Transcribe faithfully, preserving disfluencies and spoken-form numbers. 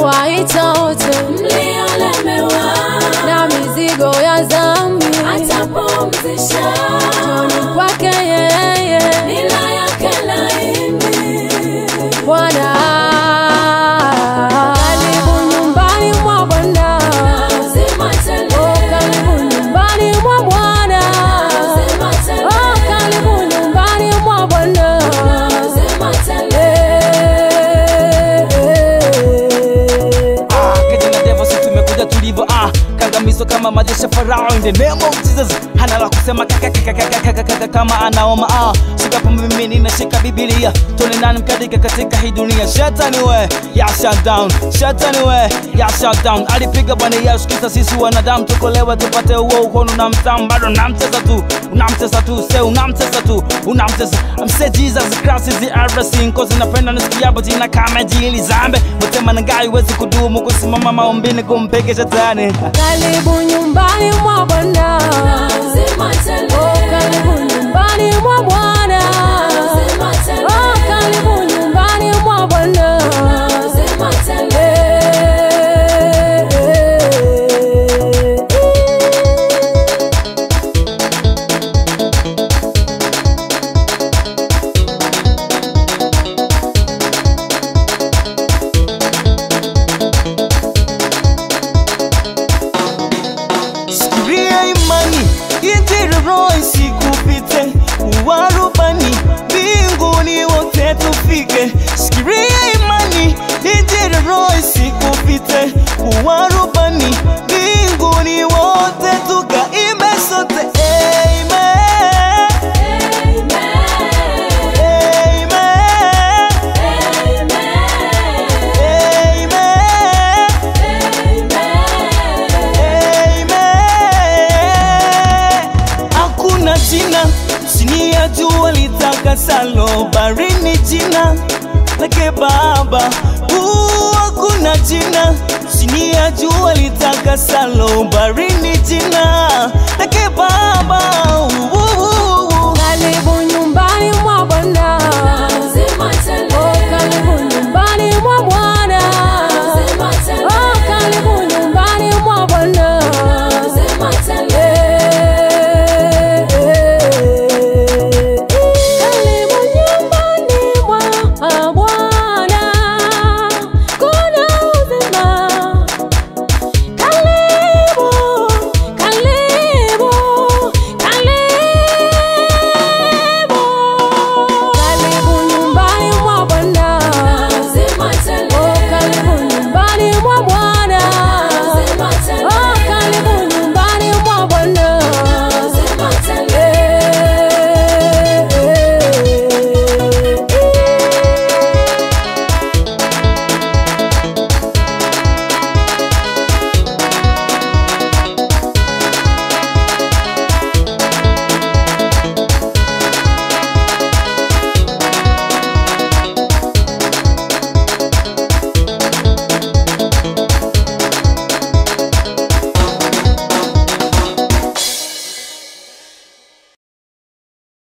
anawaita wote mliolemewa na mizigo ya dhambi, atapumzisha. Njoni kwake yeye, nila yake laini. Bwana. Karibu nyumbani mwa Bwana, uzima tele. Oh, karibu nyumbani mwa Bwana, uzima tele. Oh, karibu nyumbani mwa Bwana, uzima tele. Ah, kajina devil si tumekuja tulivyo. Ah, kangamizo kama majeshi ya Farao. In the name of Jesus, hana la kusema kaka kaka kaka kaka kama anaoma. Ah, shika pombe mimi nashika Biblia, tone nani mkadika katika hii dunia. Shetani we, ya shut down. Shetani we, ya shut down. Alipiga Bwana Yesu kisa sisi wanadamu tukolewe tupate uo ukono na mtamu. Bado unamtesa tu, unamtesa tu, say unamtesa tu, unamtesa. I'm say Jesus Christ is the everything, cause napenda nisikia jina kama jili zambe. Mtema na ngai wezi kudumu kusimama maombini kumpeke shetani. Karibu nyumbani mwa Bwana, uzima tele. Oh, karibu nyumbani mwa Bwana, uzima tele. Oh, karibu nyumbani mwa Bwana, uzima tele. Sikiria imani, injili roho isikupite. Uwarubani, mbinguni wote tufike. Sikiria imani, injili roho isikupite. Uwarubani, mbinguni wote tukaimbe sote. Amen. Amen. Amen. Amen. Amen. Hakuna jina chini ya jua litakasalo, barini jina lake Baba. Uh, hakuna jina chini ya jua litakasalo, barini jina lake